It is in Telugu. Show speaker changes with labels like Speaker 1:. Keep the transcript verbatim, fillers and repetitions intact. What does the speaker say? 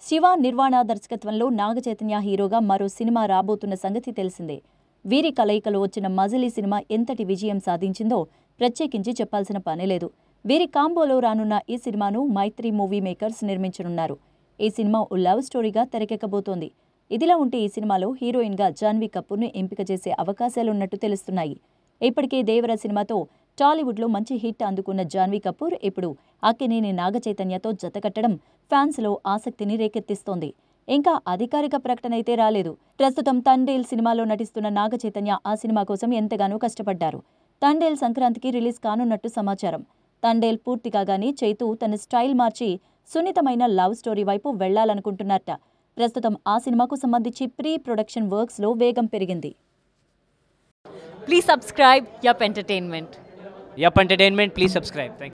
Speaker 1: శివ నిర్వాణ దర్శకత్వంలో నాగ చైతన్య హీరోగా మరో సినిమా రాబోతున్న సంగతి తెలిసిందే. వీరి కలయికలో వచ్చిన మజిలీ సినిమా ఎంతటి విజయం సాధించిందో ప్రత్యేకించి చెప్పాల్సిన పనేలేదు. వీరి కాంబోలో రానున్న ఈ సినిమాను మైత్రి మూవీ మేకర్స్ నిర్మించనున్నారు. ఈ సినిమా ఓ లవ్ స్టోరీగా తెరకెక్కబోతోంది. ఇదిలా ఉంటే ఈ సినిమాలో హీరోయిన్గా జాన్వీ కపూర్ను ఎంపిక చేసే అవకాశాలున్నట్టు తెలుస్తున్నాయి. ఇప్పటికే దేవర సినిమాతో టాలీవుడ్లో మంచి హిట్ అందుకున్న జాన్వీ కపూర్ ఇప్పుడు అక్కినేని నాగ చైతన్యతో జతకట్టడం ఫ్యాన్స్లో ఆసక్తిని రేకెత్తిస్తోంది. ఇంకా అధికారిక ప్రకటన అయితే రాలేదు. ప్రస్తుతం తండేల్ సినిమాలో నటిస్తున్న నాగ చైతన్య ఆ సినిమా కోసం ఎంతగానో కష్టపడ్డారు. తండేల్ సంక్రాంతికి రిలీజ్ కానున్నట్టు సమాచారం. తండేల్ పూర్తి కాగానే చైతు తన స్టైల్ మార్చి సున్నితమైన లవ్ స్టోరీ వైపు వెళ్లాలనుకుంటున్నారట. ప్రస్తుతం ఆ సినిమాకు సంబంధించి ప్రీ ప్రొడక్షన్ వర్క్స్ లో వేగం పెరిగింది.
Speaker 2: Please subscribe Yupentertainment.
Speaker 3: Yupentertainment, please subscribe. Thank you.